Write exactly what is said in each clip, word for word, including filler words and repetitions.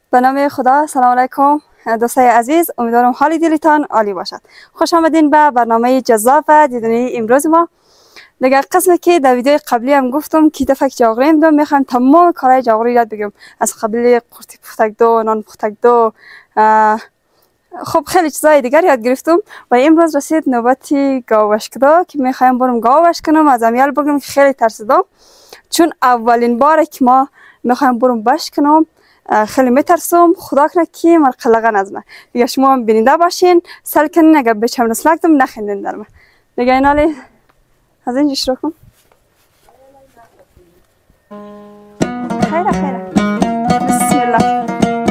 به نام خدا. سلام علیکم دوستای عزیز، امیدوارم حال دلتان عالی باشد. خوش آمدین به برنامه جذاب و دیدنی امروز ما. دیگه قسمی که در ویدیو قبلی هم گفتم که دفعه جاغری هم میخوایم تمام کارهای جاغری یاد بگیرم، از قبیل قورتی پختک دو، نان پختک دو، خب خیلی چیزای دیگر یاد گرفتم و امروز رسید نوبتی گاوشکدا که میخوایم برم گاوش کنم. از امیال بگم که خیلی ترسیدم، چون اولین باره که ما میخوایم برم بش کنم خیلی میترسم. خدا کنه که من قلقه نزنه. دیگه شما هم بیننده باشین، سل کنین اگر بچم نسلکتم نخندین در من. دیگه اینالی از اینجا شروع کنم. خیره خیره بسم الله.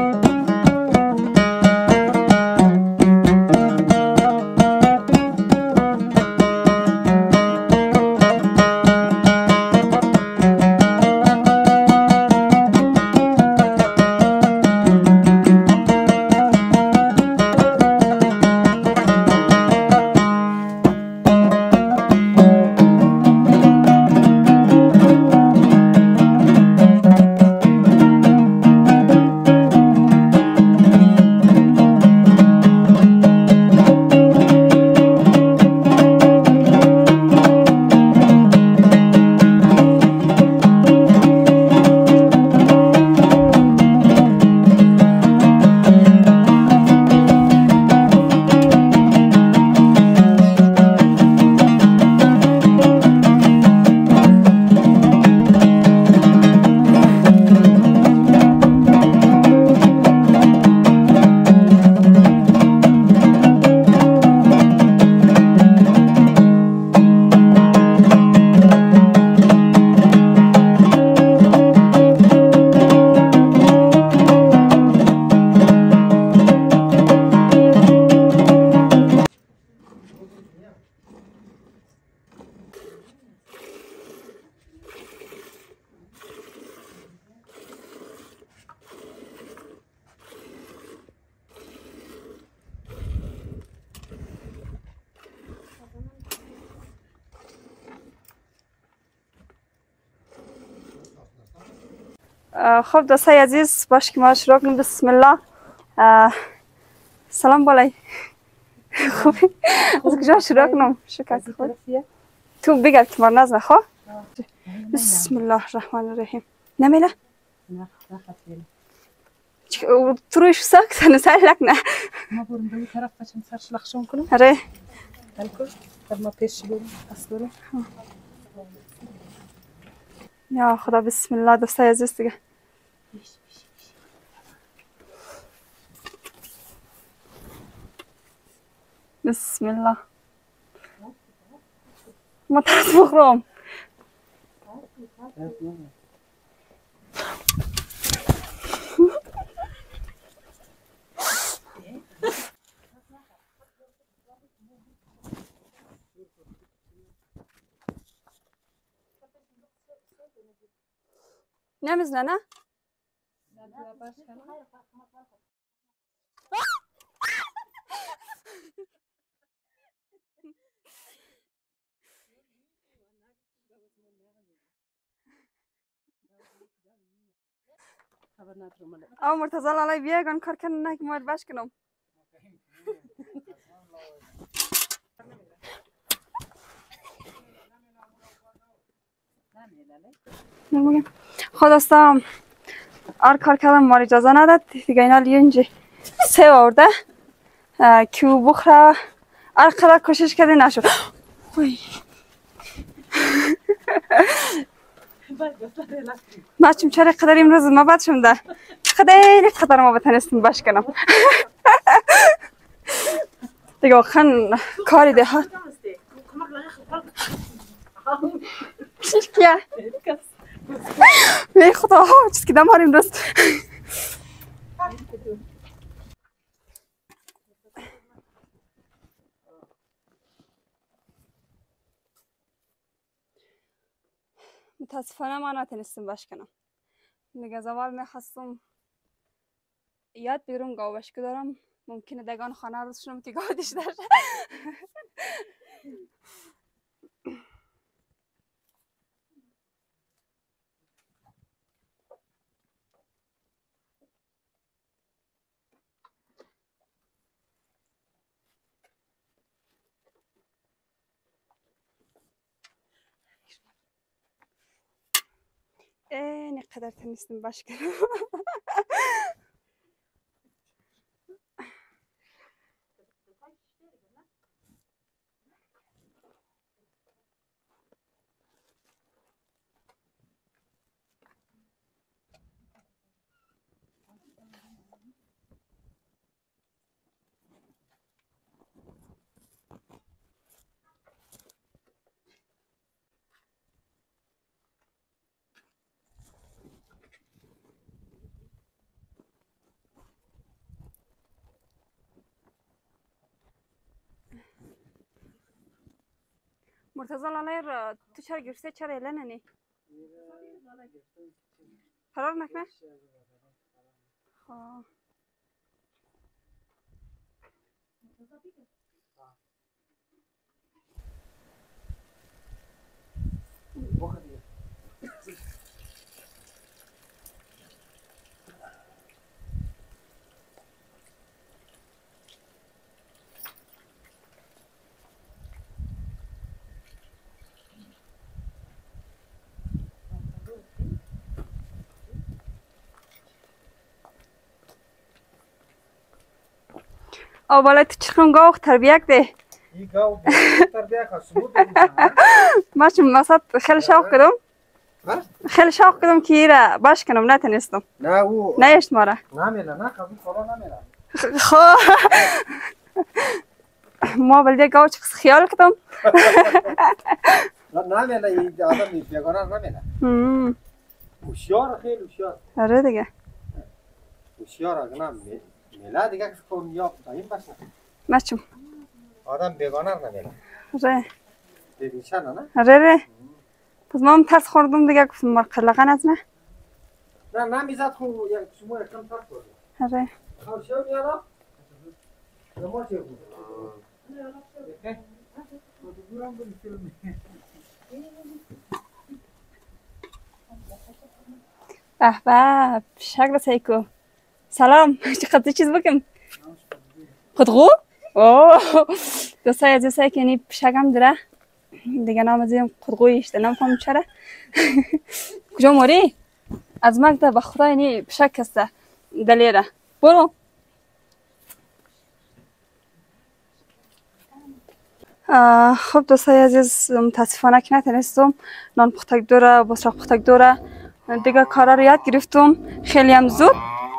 خب دوستای عزیز، باش که ما شروع کنیم. بسم الله. سلام بالای. خوبی؟ از کجا شروع کنم؟ شکست خود تو بگر که ما نزنه. خب بسم الله الرحمن الرحیم. نمیله؟ نه تو رویش ساکت نسای لک نه. ما برم به طرف بچم سرش لخشون کنم. اره بلکو در ما پیش بریم پس بریم. یا خدا. بسم الله دوستای عزیز دیگه. بسم الله. ما ترس بخورم. نمیزنه نه؟ او مرتضی لالی بیاگان کار کنن نه که ما باش کنم. خود استم آر کار کردم ما اجازه نداد دیگه. اینا اینجا سه آورده که بخوره. هر قدر کوشش کردی نشد. بچم چرا قدر امروز ما بد شده خیلی قدر ما بتونستیم باش کنم. دیگه واقعا کاری دهات کیا می خدا چیز که دم هاریم دوست. متاسفانه ما نتونستیم باش کنم. دیگه از اول میخواستم یاد بگیرم گاوشکو دارم. ممکنه دگان خانه روز شنم که گاو دیش داشته. این قدر تنیستم باش کنم. مرتضی لالای تو چرا گرفته چرا اعلان نی؟ فرار نکنه؟ خواه او بالای تو چخم گاو تربیت ده این گاو تربیت خاصمو ما چون مثلا خیلی شوق کردم خیلی شوق کردم که ایره باش کنم نتونستم نه او نیشت ماره نمیره نه قبول کلا نمیره خو ما بلده گاو چکس خیال کردم نمیره این آدم بیگانه نمیره هوشیار خیلی هوشیار آره دیگه هوشیار اگه میله دیگه که کن یا دایم باشه ما چون آدم بیگانه نمیره آره ببینشن نه آره آره پس ما هم ترس خوردم دیگه گفتم ما قلقان از نه نه نمیزد خو شما یکم ترس بردیم آره خوشیار میارا نما چه بود به به شکل سیکو سلام چقدر چیز بکم خودگو؟ اوه دوستای عزیز سعی کنی پیشگم داره دیگه نام ازیم خودگویش ده نمیفهم چرا کجا ماری؟ از مکتب به خدا اینی پیشک هسته دلیره برو خب دوستای عزیز متاسفانه که نتونستم نان پختک دوره بسراق پختک دوره دیگه کارا رو یاد گرفتم خیلی هم زود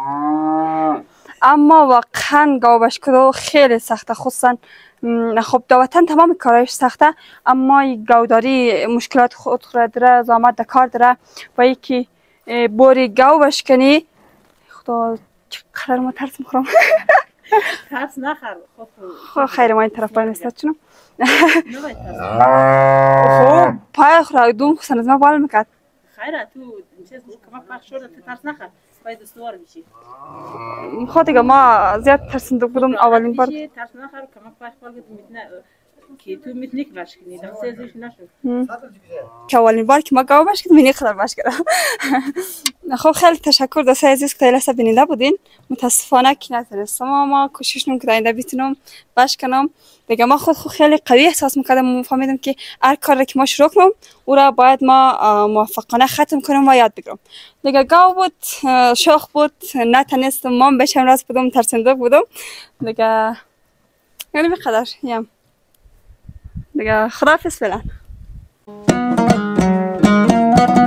اما واقعا گاوبش کدو خیلی سخته خصوصا خب داوطن تمام کارایش سخته اما گاوداری مشکلات خود خود داره زحمت در کار داره و یکی بوری گاوبش کنی خدا چقدر ما ترس میخورم ترس نخر خب خیر ما این طرف باید نستد چونم خب پای خورا دوم خصن از ما بال میکرد خیره تو چیز کمک پخش شده تو ترس نخر باید استوار بشی خب دیگه ما زیاد ترسنده بودم اولین بار ترس نخر کمک پخش بالگه تو میتونه که تو میتونی که باش کنی در سه ازش نشد که اولین بار که ما گاو باش کردم اینی خدر باش کردم خب خیلی تشکر دوستای عزیز که تایلسه بیننده بودین متاسفانه که نتونستم اما کوشش نم که داینده بتونم باش کنم دیگه ما خود خود خیلی قوی احساس میکردم و فهمیدم که هر کار که ما شروع کنم او را باید ما موفقانه ختم کنم و یاد بگیرم دیگه گاو بود شوخ بود نتونستم ما بشم راست بودم ترسنده بودم دیگه یعنی بقدر یم دیگه خداحافظ فعلا